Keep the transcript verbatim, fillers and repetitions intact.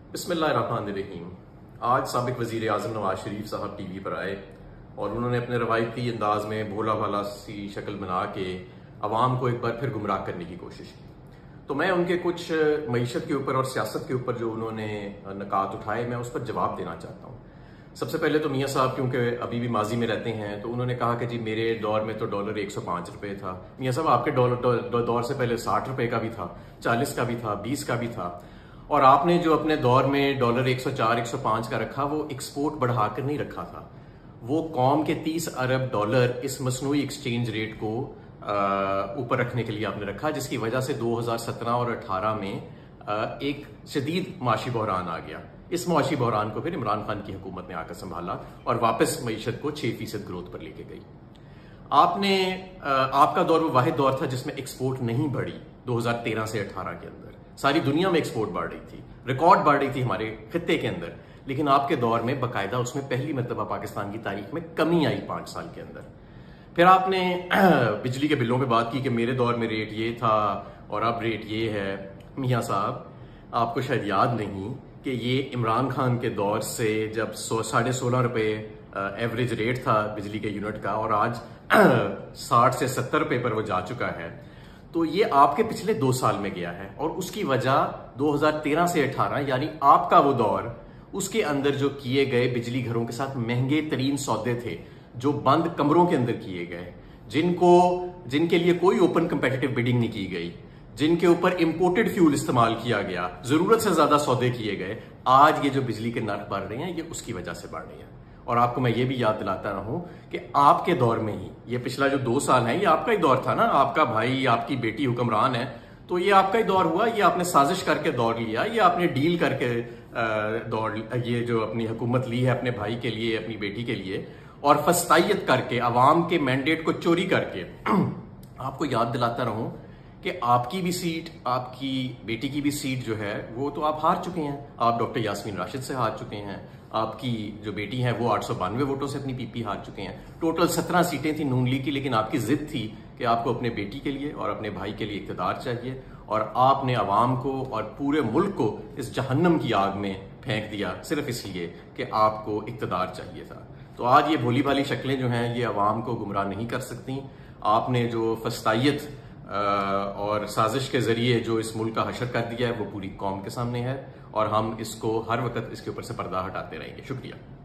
बिस्मिल्लाहिर्रहमानिर्रहीम। आज साबिक वज़ीर आज़म नवाज शरीफ साहब टीवी पर आए और उन्होंने अपने रवायती अंदाज में भोला भाला सी शक्ल बना के अवाम को एक बार फिर गुमराह करने की कोशिश की। तो मैं उनके कुछ मईशत के ऊपर और सियासत के ऊपर जो उन्होंने नकात उठाए, मैं उस पर जवाब देना चाहता हूँ। सबसे पहले तो मियाँ साहब क्योंकि अभी भी माजी में रहते हैं, तो उन्होंने कहा कि जी मेरे दौर में तो डॉलर एक सौ पाँच रुपये था। मियाँ साहब आपके डॉलर दौर से पहले साठ रुपये का भी था, चालीस का भी था, बीस का भी था। और आपने जो अपने दौर में डॉलर एक सौ चार, एक सौ पाँच का रखा, वो एक्सपोर्ट बढ़ाकर नहीं रखा था। वो कौम के तीस अरब डॉलर इस मसनूई एक्सचेंज रेट को ऊपर रखने के लिए आपने रखा, जिसकी वजह से दो हज़ार सत्रह और अठारह में आ, एक शदीद माशी बहरान आ गया। इस माशी बहरान को फिर इमरान खान की हुकूमत ने आकर संभाला और वापस मईशत को छह फीसद ग्रोथ पर लेके गई। आपने आपका दौर वो वाहिद दौर था जिसमें एक्सपोर्ट नहीं बढ़ी। दो हज़ार तेरह से अठारह के अंदर सारी दुनिया में एक्सपोर्ट बढ़ रही थी, रिकॉर्ड बढ़ रही थी हमारे खित्ते के अंदर, लेकिन आपके दौर में बाकायदा उसमें पहली मरतबा पाकिस्तान की तारीख में कमी आई पांच साल के अंदर। फिर आपने बिजली के बिलों पे बात की कि मेरे दौर में रेट ये था और अब रेट ये है। मियाँ साहब, आपको शायद याद नहीं कि ये इमरान खान के दौर से जब सौ साढ़े सोलह रुपये एवरेज रेट था बिजली के यूनिट का, और आज साठ से सत्तर रुपये पर वो जा चुका है, तो ये आपके पिछले दो साल में गया है। और उसकी वजह दो हज़ार तेरह से अठारह यानी आपका वो दौर, उसके अंदर जो किए गए बिजली घरों के साथ महंगे तरीन सौदे थे, जो बंद कमरों के अंदर किए गए, जिनको जिनके लिए कोई ओपन कंपेटिटिव बिडिंग नहीं की गई, जिनके ऊपर इंपोर्टेड फ्यूल इस्तेमाल किया गया, जरूरत से ज्यादा सौदे किए गए, आज ये जो बिजली के नर्ख बढ़ रहे हैं, ये उसकी वजह से बढ़ रहे हैं। और आपको मैं ये भी याद दिलाता रहूं कि आपके दौर में ही, ये पिछला जो दो साल है, ये आपका ही दौर था ना। आपका भाई, आपकी बेटी हुक्मरान है, तो ये आपका ही दौर हुआ। ये आपने साजिश करके दौर लिया, ये आपने डील करके दौर, ये जो अपनी हुकूमत ली है अपने भाई के लिए, अपनी बेटी के लिए, और फस्तायत करके, अवाम के मैंडेट को चोरी करके। आपको याद दिलाता रहूं कि आपकी भी सीट, आपकी बेटी की भी सीट जो है, वो तो आप हार चुके हैं। आप डॉक्टर यास्मीन राशिद से हार चुके हैं। आपकी जो बेटी है वो आठ सौ बानवे वोटों से अपनी पीपी हार चुके हैं। टोटल सत्रह सीटें थी नून लीग की, लेकिन आपकी जिद थी कि आपको अपने बेटी के लिए और अपने भाई के लिए इक़्तिदार चाहिए, और आपने अवाम को और पूरे मुल्क को इस जहन्नम की आग में फेंक दिया सिर्फ इसलिए कि आपको इक़्तिदार चाहिए था। तो आज ये भोली भाली शक्लें जो हैं, ये अवाम को गुमराह नहीं कर सकती। आपने जो फस्तायत और साजिश के जरिए जो इस मुल्क का हशर कर दिया है, वो पूरी कौम के सामने है, और हम इसको हर वक्त इसके ऊपर से पर्दा हटाते रहेंगे। शुक्रिया।